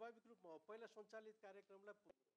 स्वाभाविक रूपमा पहिला सञ्चालित कार्यक्रमलाई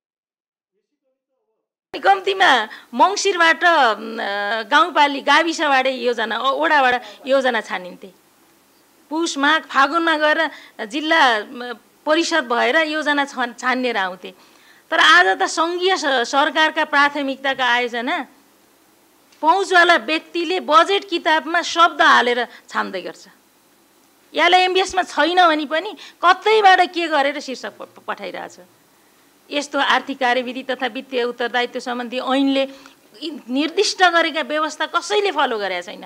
कम्तीमा मङ्सिरबाट गाविसबाट योजना ओडाबाट योजना छानिन्थे। पुष माघ फागुनमा गएर जिल्ला परिषद भएर योजना छानिएर आउँथे। तर आज त सङ्घीय सरकारका प्राथमिकताका आयोजना पहुँचवाला व्यक्तिले बजेट किताबमा शब्द हालेर छान्दै गर्छ। यसलाई एमबिएसमा छैन भने पनि कतैबाट के गरेर शीर्षक पठाइरहेछ। यस्तो आर्थिक कार्यविधि तथा वित्तीय उत्तरदायित्व सम्बन्धी ऐनले निर्दिष्ट गरेका व्यवस्था कसैले फलो गरेका छैन।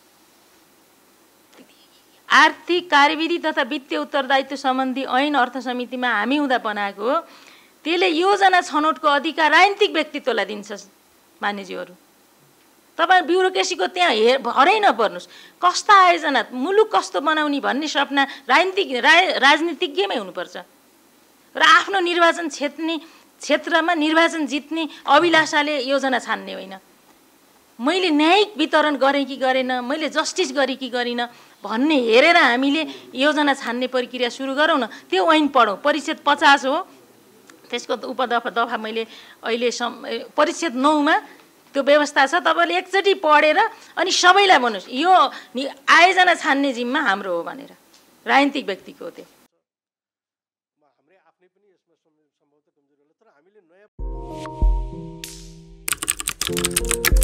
आर्थिक कार्यविधि तथा वित्तीय उत्तरदायित्व सम्बन्धी ऐन अर्थ समितिमा हामी हुँदा बनाएको हो। त्यसले योजना छनौटको अधिकार राजनीतिक व्यक्तित्वलाई दिन्छ। मान्यज्यूहरू, तपाईँ ब्युरोक्रेसीको त्यहाँ भरै नपर्नुहोस्। कस्ता आयोजना मुलुक कस्तो बनाउने भन्ने सपना राजनीतिज्ञमै हुनुपर्छ र आफ्नो निर्वाचन क्षेत्रमा निर्वाचन जित्ने अभिलाषाले योजना छान्ने होइन। मैले न्यायिक वितरण गरेँ कि गरेन, मैले जस्टिस गरेँ कि गरिनँ भन्ने हेरेर हामीले योजना छान्ने प्रक्रिया सुरु गरौँ न। त्यो ऐन पढौँ। परिच्छेद 50 हो, त्यसको दफा मैले अहिले परिच्छेद 9 मा त्यो व्यवस्था छ। तपाईँले एकचोटि पढेर अनि सबैलाई भन्नुहोस् यो आयोजना छान्ने जिम्मा हाम्रो हो भनेर। राजनीतिक व्यक्तिको हो त्यो। हाम्रै आफ्नै पनि यसमा सम्भवतः कमजोरी होला, तर हामीले नयाँ